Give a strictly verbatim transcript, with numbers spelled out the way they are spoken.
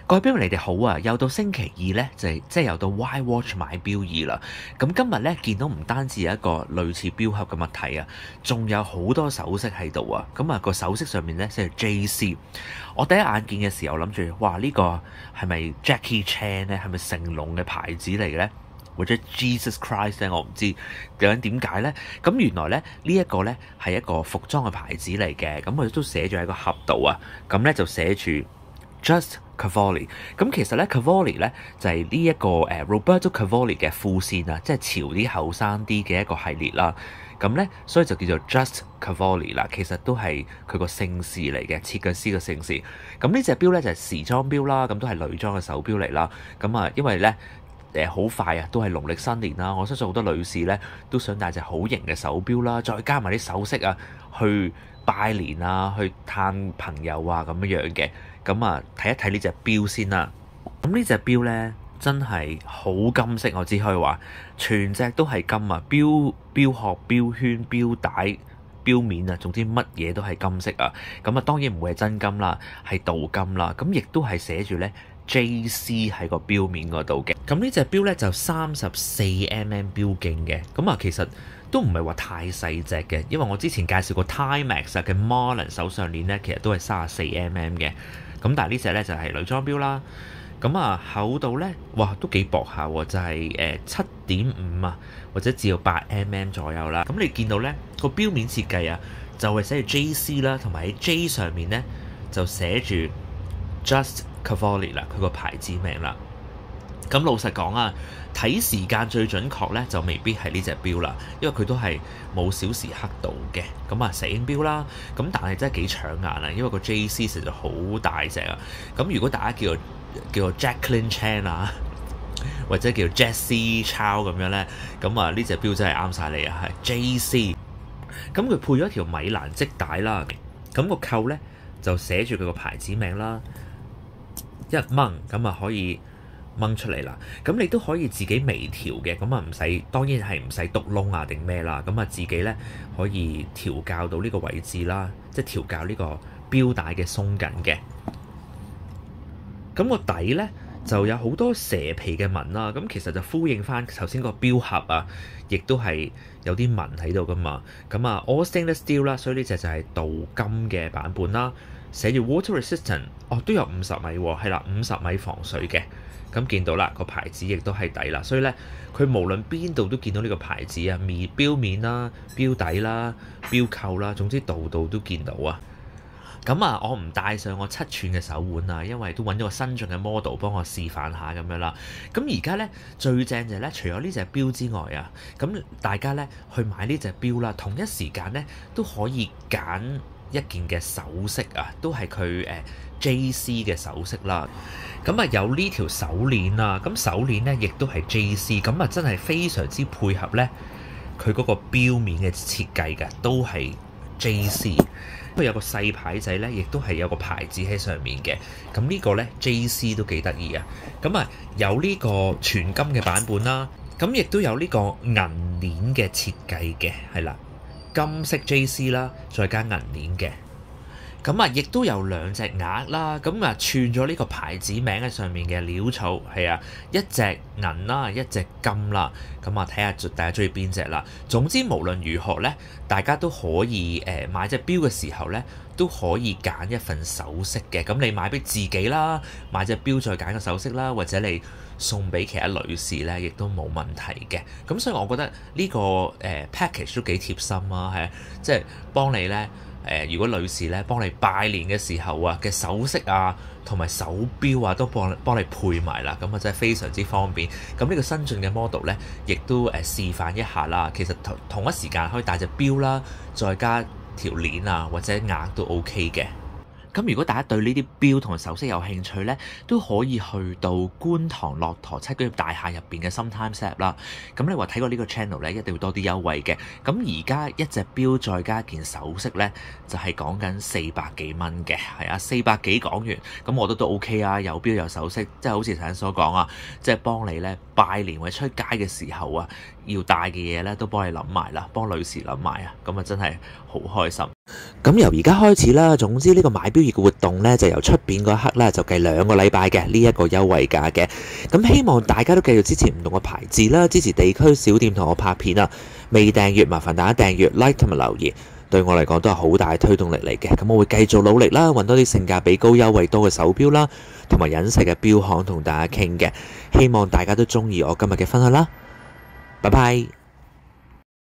各位標迷你哋好啊！又到星期二呢，就係即係又到 Why Watch 買標二啦。咁今日呢，見到唔單止有一個類似標盒嘅物體啊，仲有好多首飾喺度啊。咁啊個首飾上面呢，即係 J C。我第一眼見嘅時候諗住，哇！呢個係咪 Jackie Chan 呢？係咪成龍嘅牌子嚟嘅呢？或者 Jesus Christ 咧，我唔知究竟點解呢。咁原來咧呢一個呢，係一個服裝嘅牌子嚟嘅。咁佢都寫咗喺個盒度啊。咁呢，就寫住 Just Cavalli。咁其實咧 Cavalli 咧就係呢一個誒 Roberto Cavalli 嘅副線啊，即係潮啲後生啲嘅一個系列啦。咁咧所以就叫做 Just Cavalli 啦。其實都係佢個姓氏嚟嘅，設計師嘅姓氏。咁呢隻錶咧就係時裝錶啦，咁都係女裝嘅手錶嚟啦。咁啊，因為咧誒好快啊，都係農曆新年啦。我相信好多女士咧都想戴隻好型嘅手錶啦，再加埋啲首飾啊，去拜年啊，去探朋友啊咁樣樣嘅。咁啊，睇一睇呢隻錶先啦。咁呢隻錶咧真係好金色，我只可以話全隻都係金啊！錶錶殼、錶圈、錶帶、錶面啊，總之乜嘢都係金色啊！咁啊，當然唔會係真金啦，係鍍金啦。咁亦都係寫住咧 J C 喺個錶面嗰度嘅。咁呢隻錶咧就三十四 mm 錶徑嘅。咁啊，其實都唔係話太細隻嘅，因為我之前介紹過 Timex 嘅 Marlin 手上鏈咧，其實都係三十四 mm 嘅。咁但係呢隻咧就係女裝錶啦。咁啊厚度咧，哇都幾薄下喎，就係誒七點五啊，或者至到八 mm 左右啦。咁你見到咧個錶面設計啊，就係寫住 J C 啦，同埋喺 J 上面咧就寫住 Just Cavalli 啦，佢個牌子名啦。咁老實講啊，睇時間最準確咧就未必係呢隻錶啦，因為佢都係冇小時刻度嘅。咁啊石英錶啦，咁但係真係幾搶眼啊，因為個 J C 實在好大隻啊。咁如果大家叫做叫做 Jacqueline Chan 啊，或者叫 Jessie Chow 咁樣咧，咁啊呢隻錶真係啱晒你啊，係 J C。咁佢配咗條米蘭織帶啦，咁個扣咧就寫住佢個牌子名啦，一掹咁啊可以掹出嚟啦。咁你都可以自己微調嘅，咁啊唔使，當然係唔使篤窿啊定咩啦。咁啊自己咧可以調校到呢個位置啦，即係調校呢個錶帶嘅鬆緊嘅。咁個底咧就有好多蛇皮嘅紋啦，咁其實就呼應翻頭先個錶盒啊，亦都係有啲紋喺度噶嘛。咁啊 All Stainless Steel 啦，所以呢隻就係鍍金嘅版本啦，寫住 Water Resistant， 哦都有五十米喎，係啦，五十米防水嘅。咁見到啦，個牌子亦都係底啦，所以咧佢無論邊度都見到呢個牌子啊，面錶面啦、錶底啦、錶扣啦，總之度度都見到啊。咁啊，我唔戴上我七寸嘅手腕啊，因為都揾咗個新進嘅 model 幫我示範下咁樣啦。咁而家咧最正就係咧，除咗呢隻錶之外啊，咁大家咧去買呢隻錶啦，同一時間咧都可以揀一件嘅首飾啊，都係佢誒 J C 嘅首飾啦。咁啊有呢條手鏈啊，咁手鏈咧亦都係 J C，咁啊真係非常之配合咧佢嗰個錶面嘅設計嘅，都係 J C。佢有個細牌仔咧，亦都係有個牌子喺上面嘅。咁呢個咧 J C 都幾得意啊！咁啊有呢個全金嘅版本啦，咁亦都有呢個銀鏈嘅設計嘅，係啦，金色 J C 啦，再加銀鏈嘅。咁啊，亦都有兩隻額啦，咁啊串咗呢個牌子名喺上面嘅潦草，係啊，一隻銀啦，一隻金啦，咁啊睇下大家中意邊隻啦。總之無論如何咧，大家都可以誒買隻錶嘅時候咧，都可以揀一份首飾嘅。咁你買俾自己啦，買隻錶再揀個首飾啦，或者你送俾其他女士咧，亦都冇問題嘅。咁所以我覺得呢個誒 package 都幾貼心啊，係即係幫你咧。誒，如果女士咧幫你拜年嘅時候啊嘅首飾啊同埋手錶啊都幫幫你配埋啦，咁啊真係非常之方便。咁呢個新進嘅 model 咧，亦都誒示範一下啦。其實同同一時間可以戴隻錶啦，再加條鏈啊或者額都 OK 嘅。咁如果大家對呢啲錶同首飾有興趣呢，都可以去到觀塘駱駝七工業大廈入邊嘅 Sometimes App 啦。咁你話睇過呢個 channel 呢，一定會多啲優惠嘅。咁而家一隻錶再加件首飾呢，就係講緊四百幾蚊嘅，係啊，四百幾港元。咁我覺得都 OK 啊，有錶有首飾，即係好似頭先所講啊，即係幫你呢拜年或者出街嘅時候啊，要帶嘅嘢呢，都幫你諗埋啦，幫女士諗埋啊，咁啊真係好開心。 咁由而家開始啦，總之呢個買錶業嘅活動呢，就由出片嗰一刻呢，就計兩個禮拜嘅呢一個優惠價嘅。咁希望大家都繼續支持唔同嘅牌子啦，支持地區小店同我拍片啊！未訂閱麻煩大家訂閱、like 同埋留言，對我嚟講都係好大嘅推動力嚟嘅。咁我會繼續努力啦，揾多啲性價比高、優惠多嘅手錶啦，同埋隱世嘅錶行同大家傾嘅。希望大家都中意我今日嘅分享啦，拜拜。